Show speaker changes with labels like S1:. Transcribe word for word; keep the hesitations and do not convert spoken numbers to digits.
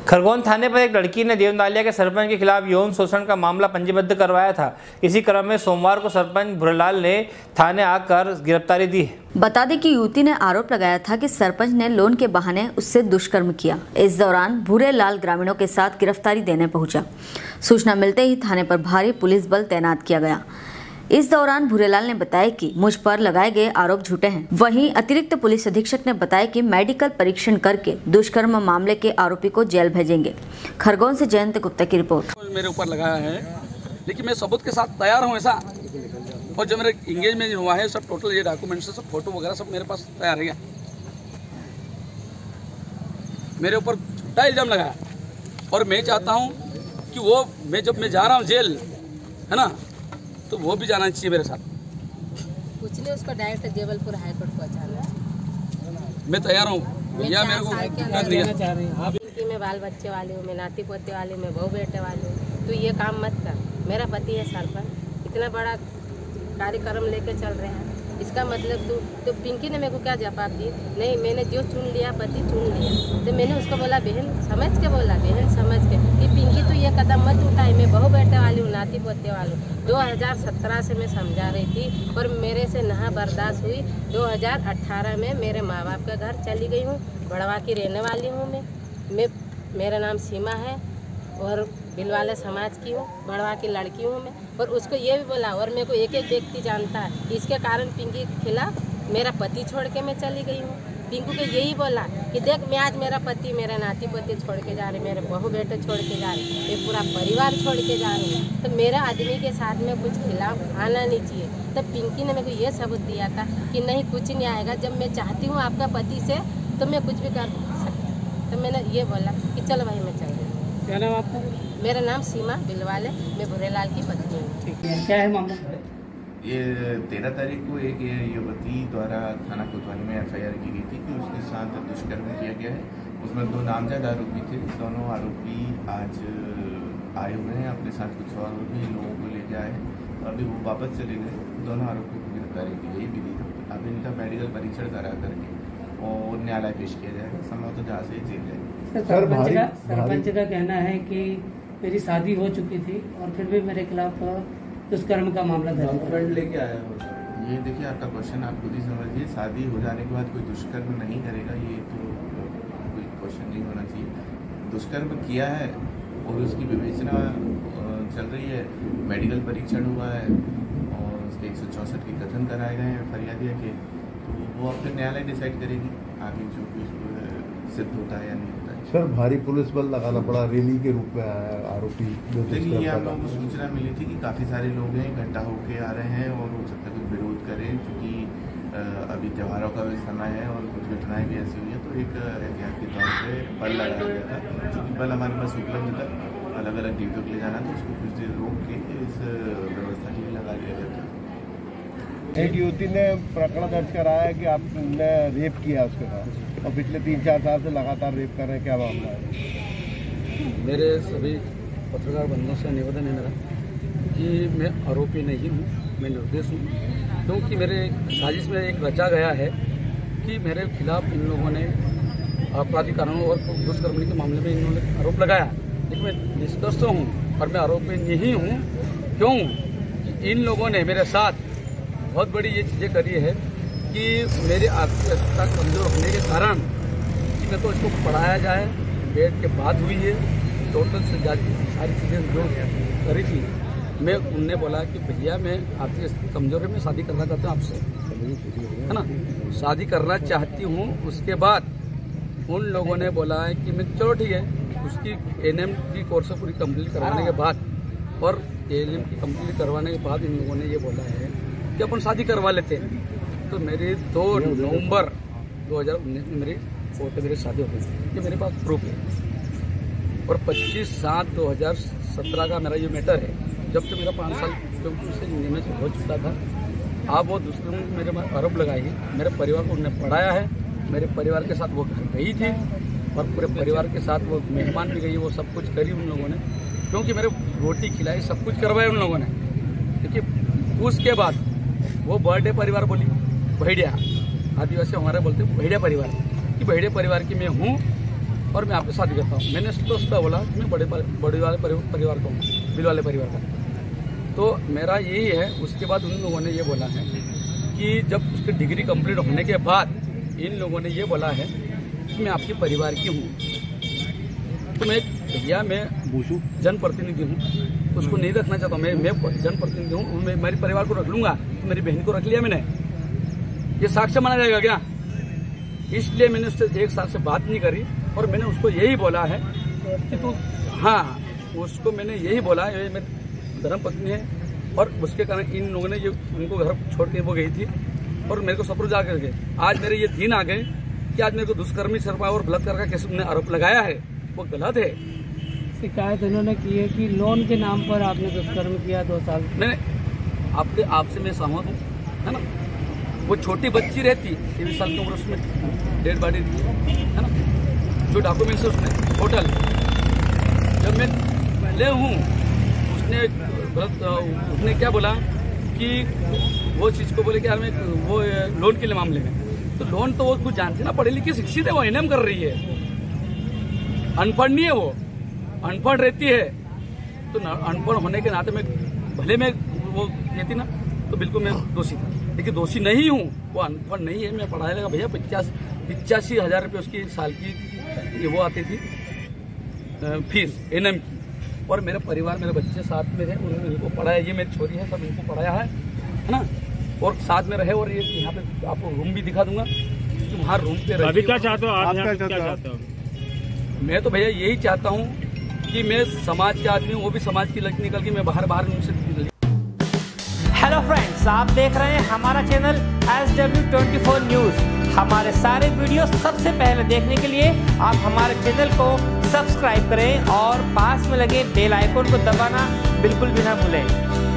S1: खरगोन थाने पर एक लड़की ने देवनालिया के सरपंच के खिलाफ यौन शोषण का मामला पंजीबद्ध करवाया था। इसी क्रम में सोमवार को सरपंच भूरेलाल ने थाने आकर गिरफ्तारी दी है।
S2: बता दें कि युवती ने आरोप लगाया था कि सरपंच ने लोन के बहाने उससे दुष्कर्म किया। इस दौरान भूरेलाल ग्रामीणों के साथ गिरफ्तारी देने पहुंचा। सूचना मिलते ही थाने पर भारी पुलिस बल तैनात किया गया। इस दौरान भूरेलाल ने बताया कि मुझ पर लगाए गए आरोप झूठे हैं। वहीं अतिरिक्त पुलिस अधीक्षक ने बताया कि मेडिकल परीक्षण करके दुष्कर्म मामले के आरोपी को जेल भेजेंगे। खरगोन से जयंत गुप्ता की रिपोर्ट।
S3: मेरे ऊपर लगाया है, लेकिन मैं सबूत के साथ तैयार हूँ ऐसा। और जो मेरे इंगेजमेंट हुआ है सब टोटल ये डॉक्यूमेंट्स सब फोटो वगैरह सब मेरे पास तैयार है। मेरे ऊपर झूठा इल्जाम लगाया और मैं चाहता हूँ कि वो मैं जब मैं जा रहा हूँ जेल है ना, तो वो भी जाना चाहिए मेरे साथ।
S4: कुछ नहीं, उसको डायरेक्ट जबलपुर हाई कोर्ट पहुँचाना।
S3: मैं तैयार हूँ भैया, मेरे को कर दिया
S4: कि मैं बाल बच्चे वाली हूँ, मैं नाती पोते वाली हूँ, मैं बहू बेटे वाली हूँ। तो ये काम मत कर। मेरा पति है सरपंच, इतना बड़ा कार्यक्रम लेके चल रहे हैं, इसका मतलब तू तो पिंकी ने मेरे को क्या जवाब दी? नहीं, मैंने जो चुन लिया पति चुन लिया। तो मैंने उसको बोला बहन समझ के बोला, बहन समझ के कि पिंकी तू ये कदम मत उठाए, मैं बहू बेटे वाली हूँ, नाती पोते वाली हूँ। दो हज़ार सत्रह से मैं समझा रही थी पर मेरे से ना बर्दाश्त हुई। दो हज़ार अठारह में मेरे माँ बाप का घर चली गई हूँ, बड़वा की रहने वाली हूँ मैं मैं मेरा नाम सीमा है और बिलवाले समाज की हूँ, बड़वा की लड़की हूँ मैं। और उसको ये भी बोला और मेरे को एक एक व्यक्ति जानता है, इसके कारण पिंकी के खिलाफ मेरा पति छोड़ के मैं चली गई हूँ। पिंकू को यही बोला कि देख मैं आज मेरा पति मेरा नाती पोती छोड़ के जा रही, मेरे बहू बेटे छोड़ के जा रही, मैं पूरा परिवार छोड़ के जा रही हूँ। तो मेरा आदमी के साथ में कुछ खिलाफ आना नहीं चाहिए। तब पिंकी ने मेरे को ये सबूत दिया था कि नहीं कुछ नहीं आएगा, जब मैं चाहती हूँ आपका पति से तो मैं कुछ भी कर सकती। तो मैंने ये बोला कि चलो भाई मैं चल रही।
S5: क्या नाम आपका?
S4: मेरा नाम सीमा बिलवाले, मैं भूरेलाल की पत्नी हूँ।
S5: ठीक है, क्या है मामला?
S6: ये तेरह तारीख को एक युवती द्वारा थाना कोतवाली में एफ आई आर की गई थी कि उसके साथ दुष्कर्म किया गया है। उसमें दो नामजद आरोपी थे। दोनों आरोपी आज आए हुए हैं, अपने साथ कुछ और भी लोगों को ले आए हैं। अभी वो वापस चले गए। दोनों आरोपियों को गिरफ्तारी की गई विधि। अब इनका मेडिकल परीक्षण करा करके और न्यायालय पेश किया जाएगा। समय तो जहाँ से जेल जाएगा।
S5: सरपंच का सरपंच का कहना है कि मेरी शादी हो चुकी थी और फिर भी मेरे खिलाफ दुष्कर्म का मामला दर्ज
S6: लेके आया हो। ये देखिए आपका क्वेश्चन आप खुद ही समझिए। शादी हो जाने के बाद कोई दुष्कर्म नहीं करेगा, ये तो कोई क्वेश्चन नहीं होना चाहिए। दुष्कर्म किया है और उसकी विवेचना चल रही है, मेडिकल परीक्षण हुआ है और उसके एक सौ चौंसठ के कथन कराए गए हैं फरियादिया के। तो वो अपने न्यायालय डिसाइड करेगी आगे जो कुछ सिद्ध होता है या नहीं होता है।
S7: सर भारी पुलिस बल लगाना पड़ा, रैली के रूप में आया आरोपी।
S6: देखिए ये हम लोगों को सूचना मिली थी कि काफ़ी सारे लोग हैं इकट्ठा होके आ रहे हैं और हो सकता है कुछ विरोध करें, क्योंकि अभी त्योहारों का भी समय है और कुछ घटनाएं भी ऐसी हुई हैं। तो एक एहतियात के तौर पे बल लगाया गया था, क्योंकि बल हमारे पास उपलब्ध था। अलग अलग ड्यूटियों के लिए जाना था, उसको कुछ देर रोक के इस व्यवस्था के लिए लगा दिया गया था।
S7: एक युवती ने प्रकरण दर्ज कराया है कि आपने रेप किया उसके साथ और पिछले तीन चार साल से लगातार रेप कर रहे हैं, क्या मामला है?
S3: मेरे सभी पत्रकार बंधुओं से निवेदन है मेरा कि मैं आरोपी नहीं हूँ, मैं निर्दोष हूँ। क्योंकि मेरे साजिश में एक रचा गया है कि मेरे खिलाफ इन लोगों ने आपराधिक कारणों और दुष्कर्म के मामले में इन्होंने आरोप लगाया, लेकिन मैं निष्कर्ष हूँ और मैं आरोपी नहीं हूँ। क्यों कि इन लोगों ने मेरे साथ बहुत बड़ी ये चीज़ें करी है कि मेरी आर्थिक अवस्था कमजोर होने के कारण कि मैं तो इसको पढ़ाया जाए, बेड के बाद हुई है टोटल से सारी चीज़ें जो करी थी। मैं उनने बोला कि भैया मैं आर्थिक स्थिति कमजोर है, मैं शादी करना चाहता हूँ आपसे, है ना, शादी करना चाहती हूँ। उसके बाद उन लोगों ने बोला है कि मैं चलो ठीक है, उसकी एन एम की कोर्स पूरी कंप्लीट करवाने के बाद और ए एल एम की कंप्लीट करवाने के बाद इन लोगों ने ये बोला है कि अपन शादी करवा लेते हैं। तो मेरी दो नवंबर दो हज़ार उन्नीस में मेरी कोर्ट मेरी शादी हो गई, ये मेरे पास प्रूफ है। और पच्चीस सात दो हज़ार सत्रह का मेरा ये मैटर है, जब से मेरा पाँच साल क्योंकि उससे नियमित हो चुका था। अब वो दूसरे मेरे आरोप लगाई है, मेरे परिवार को उन्होंने पढ़ाया है, मेरे परिवार के साथ वो घर गई थी और पूरे परिवार के साथ वो मेहमान भी गई, वो सब कुछ करी उन लोगों ने, क्योंकि मेरे रोटी खिलाई, सब कुछ करवाया उन लोगों ने। देखिए उसके बाद वो बर्थडे परिवार बोली, भेड़िया आदिवासी हमारे बोलते हैं भेड़िया परिवार, कि भेड़िया परिवार की मैं हूँ और मैं आपसे शादी करता हूँ। मैंने तो उसका बोला कि मैं बड़े बड़े वाले परिवार का हूँ, बिल वाले परिवार का। तो मेरा यही है। उसके बाद उन लोगों ने ये बोला है कि जब उसकी डिग्री कंप्लीट होने के बाद इन लोगों ने ये बोला है कि मैं आपके परिवार की हूँ। तो मैं भैया मैं जनप्रतिनिधि हूँ, उसको नहीं रखना चाहता हूँ। मैं मैं जनप्रतिनिधि हूँ, मैं मेरे परिवार को रख लूंगा। तो मेरी बहन को रख लिया मैंने, ये साक्ष्य माना जाएगा क्या? इसलिए मैंने उससे एक साल से बात नहीं करी और मैंने उसको यही बोला है कि तू, हाँ उसको मैंने यही बोला है, ये मेरी धर्म पत्नी है। और उसके कारण इन लोगों ने ये उनको घर छोड़ के वो गई थी और मेरे को सपुर्द जा करके आज मेरे ये दिन आ गए कि आज मेरे को दुष्कर्मी सरपा और बलात्कार का केस उन्होंने आरोप लगाया है, वो गलत है।
S5: शिकायत उन्होंने की है कि लोन के नाम पर आपने दुष्कर्म किया दो साल।
S3: मैंने आपके आपसे मैं सहमत हूँ, है ना। वो छोटी बच्ची रहती तेईस साल की उम्र, उसमें डेड बॉडी थी, है ना। जो डॉक्यूमेंट्स है उसमें टोटल, जब मैं ले हूँ उसने गलत उसने क्या बोला कि वो चीज़ को बोले कि यार मैं वो लोन के लिए मामले में, तो लोन तो वो कुछ जानते ना, पढ़ी लिखी शिक्षित है, वो एन एम कर रही है, अनपढ़ नहीं है। वो अनपढ़ रहती है तो अनपढ़ होने के नाते मैं भले मैं वो कहती ना तो बिल्कुल मैं दोषी था, लेकिन दोषी नहीं हूँ। वो अनपढ़ नहीं है, मैं पढ़ाने लगा भैया पचास पिचासी हजार रुपये उसकी साल की ये वो आती थी फीस एन एम की। और मेरा परिवार मेरे बच्चे साथ में रहे, उन्होंने इनको पढ़ाया, ये मेरी छोरी है, सब इनको पढ़ाया है है ना। और साथ में रहे और ये यहाँ पे आपको रूम भी दिखा दूंगा कि वहाँ रूम पे रहे।
S1: अभी क्या चाहते हो आप? क्या चाहते हो?
S3: मैं तो भैया यही चाहता हूँ कि मैं समाज के आदमी हूँ, वो भी समाज की लड़की निकल के मैं बाहर बाहर उनसे।
S1: हेलो फ्रेंड्स, आप देख रहे हैं हमारा channel S W twenty four news. हमारे सारे वीडियो सबसे पहले देखने के लिए आप हमारे चैनल को सब्सक्राइब करें और पास में लगे बेल आइकन को दबाना बिल्कुल भी ना भूलें।